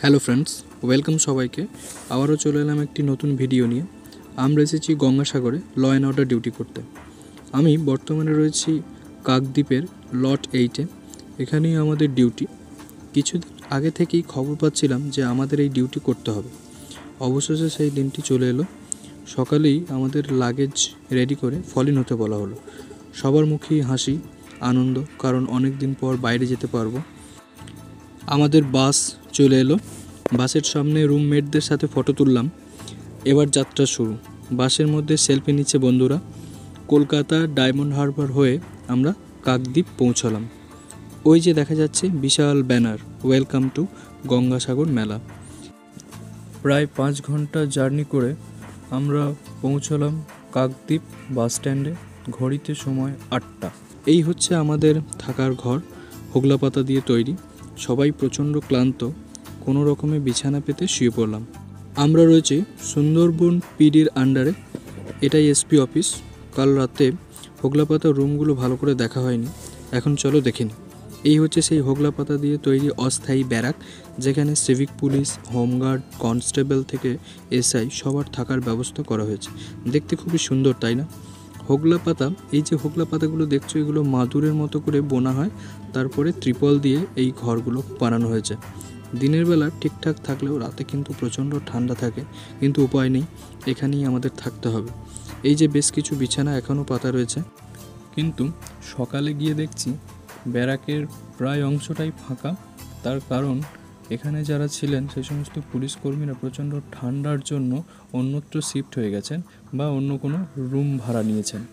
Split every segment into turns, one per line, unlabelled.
Hello friends, welcome সবাইকে। আবারও চলে এলাম একটি নতুন ভিডিও নিয়ে। আমরা এসেছি গঙ্গাসাগরে ল অ্যান্ড অর্ডার ডিউটি করতে। আমি বর্তমানে রয়েছি কাকদ্বীপের লট 8-এ। এখানেই আমাদের ডিউটি। কিছুদিন আগে থেকেই খবর পাচ্ছিলাম যে আমাদের এই ডিউটি করতে হবে। অবশেষে সেই দিনটি চলে এলো। সকালেই আমাদের লাগেজ রেডি করে ফলিন হতে বলা হলো। সবার মুখেই হাসি, আনন্দ, কারণ অনেক দিন পর বাইরে যেতে পারবো। আমাদের বাস চলে এলো। বাসের সামনে রুমমেটদের সাথে ফটো তুললাম। এবার যাত্রা শুরু। বাসের মধ্যে সেলফি নিচ্ছে বন্ধুরা। কলকাতা ডায়মন্ড হারবার হয়ে আমরা কাকদ্বীপ পৌঁছলাম। ওই যে দেখা যাচ্ছে বিশাল ব্যানার, ওয়েলকাম টু গঙ্গাসাগর মেলা। প্রায় 5 ঘন্টা জার্নি করে আমরা পৌঁছলাম কাকদ্বীপ বাস স্ট্যান্ডে। ঘড়িতে সময় 8টা। এই হচ্ছে আমাদের থাকার ঘর, হোগলা পাতা দিয়ে তৈরি। সবাই প্রচণ্ড ক্লান্ত, কোনো রকমে বিছানা পেতে শুয়ে পড়লাম। আমরা রয়েছি সুন্দরবন পিডির আন্ডারে। এটাই এসপি অফিস। কাল রাতে হোগলা পাতা রুমগুলো ভালো করে দেখা হয়নি, এখন চলো দেখে নিই। এই হচ্ছে সেই হোগলা পাতা দিয়ে তৈরি অস্থায়ী ব্যারাক, যেখানে সিভিক পুলিশ, হোমগার্ড, কনস্টেবল থেকে এসআই সবার থাকার ব্যবস্থা করা হয়েছে। দেখতে খুবই সুন্দর, তাই না? হোগলা পাতা, এই যে হোগলা পাতাগুলো দেখছো, এগুলো মাদুরের মতো করে বোনা হয়, তারপরে ত্রিপল দিয়ে এই ঘরগুলো বানানো হয়েছে। দিনের বেলা ঠিকঠাক থাকলেও রাতে কিন্তু প্রচণ্ড ঠান্ডা থাকে, কিন্তু উপায় নেই, এখানেই আমাদের থাকতে হবে। এই যে বেশ কিছু বিছানা এখনও পাতা রয়েছে, কিন্তু সকালে গিয়ে দেখছি ব্যারাকের প্রায় অংশটাই ফাঁকা। তার কারণ এখানে যারা ছিলেন সেই সমস্ত পুলিশ কর্মীরা প্রচণ্ড ঠান্ডার জন্য অন্যত্র শিফট হয়ে গেছেন বা অন্য কোনো রুম ভাড়া নিয়েছেন।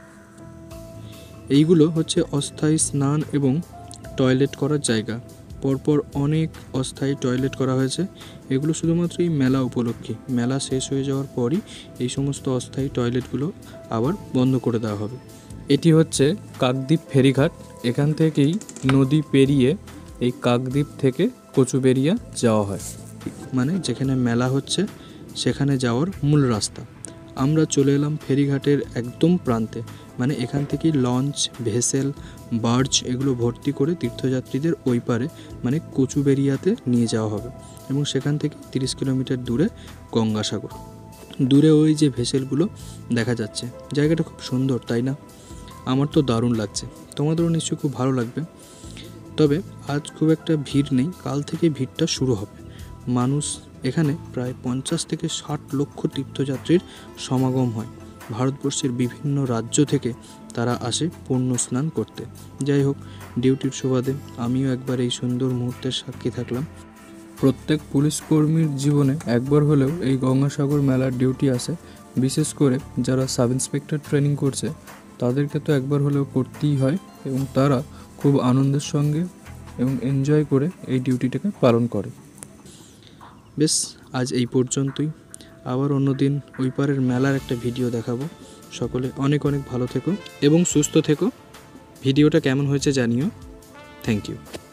এইগুলো হচ্ছে অস্থায়ী স্নান এবং টয়লেট করার জায়গা। পরপর অনেক অস্থায়ী টয়লেট করা হয়েছে। এগুলো শুধুমাত্র এই মেলা উপলক্ষে। মেলা শেষ হয়ে যাওয়ার পরই এই সমস্ত অস্থায়ী টয়লেটগুলো আবার বন্ধ করে দেওয়া হবে। এটি হচ্ছে কাকদ্বীপ ফেরিঘাট। এখান থেকেই নদী পেরিয়ে এই কাকদ্বীপ থেকে কচুবেড়িয়া যাওয়া হয়, মানে যেখানে মেলা হচ্ছে সেখানে যাওয়ার মূল রাস্তা। আমরা চলে এলাম ফেরিঘাটের একদম প্রান্তে, মানে এখান থেকেই লঞ্চ, ভেসেল, বার্জ এগুলো ভর্তি করে তীর্থযাত্রীদের ওই পারে মানে কচুবেড়িয়াতে নিয়ে যাওয়া হবে, এবং সেখান থেকে 30 কিলোমিটার দূরে গঙ্গাসাগর। দূরে ওই যে ভেসেলগুলো দেখা যাচ্ছে। জায়গাটা খুব সুন্দর, তাই না? আমার তো দারুণ লাগছে, তোমাদেরও নিশ্চয়ই খুব ভালো লাগবে। তবে আজ খুব একটা ভিড় নেই, কাল থেকে ভিড়টা শুরু হবে। মানুষ এখানে প্রায় 50 থেকে 60 লক্ষ তীর্থযাত্রীর সমাগম হয়। ভারতবর্ষের বিভিন্ন রাজ্য থেকে তারা আসে পুণ্য স্নান করতে। যাই হোক, ডিউটির সুবাদে আমিও একবার এই সুন্দর মুহূর্তের সাক্ষী থাকলাম। প্রত্যেক পুলিশ কর্মীর জীবনে একবার হলেও এই গঙ্গাসাগর মেলার ডিউটি আসে। বিশেষ করে যারা সাব ইন্সপেক্টর ট্রেনিং করছে তাদেরকে তো একবার হলেও করতেই হয়, এবং তারা খুব আনন্দের সঙ্গে এবং এনজয় করে এই ডিউটিটাকে পালন করে। বেশ, আজ এই পর্যন্তই। আবার অন্যদিন ওই পারের মেলার একটা ভিডিও দেখাবো। সকলে অনেক অনেক ভালো থেকো এবং সুস্থ থেকো। ভিডিওটা কেমন হয়েছে জানিও। Thank you.